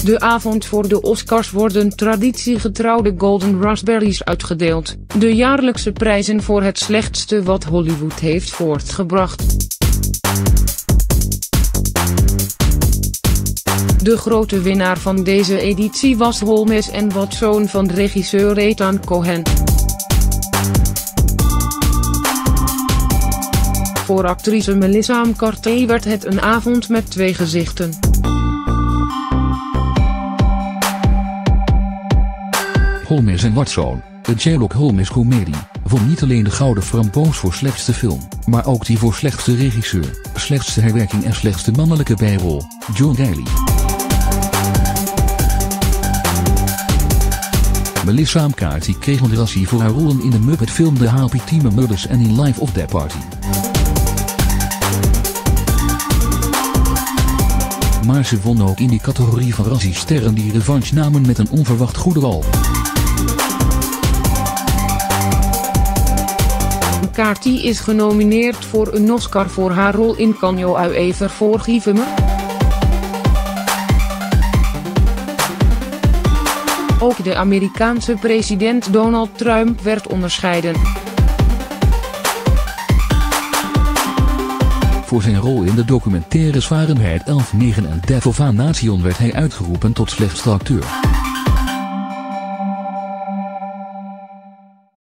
De avond voor de Oscars worden traditiegetrouw de Golden Raspberries uitgedeeld, de jaarlijkse prijzen voor het slechtste wat Hollywood heeft voortgebracht. De grote winnaar van deze editie was Holmes & Watson van regisseur Ethan Cohen. Voor actrice Melissa McCarthy werd het een avond met twee gezichten. Holmes & Watson, een Sherlock Holmes komedie, won niet alleen de Gouden Framboos voor slechtste film, maar ook die voor slechtste regisseur, slechtste herwerking en slechtste mannelijke bijrol, John Reilly. Melissa McCarthy kreeg een Razzie voor haar rollen in de Muppet-film The Happy Team Murders en in Life of Death Party. Maar ze won ook in die categorie van Razzie-sterren die revanche namen met een onverwacht goede rol. McCarthy is genomineerd voor een Oscar voor haar rol in Kan je u even voorgeven me? Ook de Amerikaanse president Donald Trump werd onderscheiden. Voor zijn rol in de documentaire Fahrenheit 11/9 en Death of a Nation werd hij uitgeroepen tot slechtste acteur.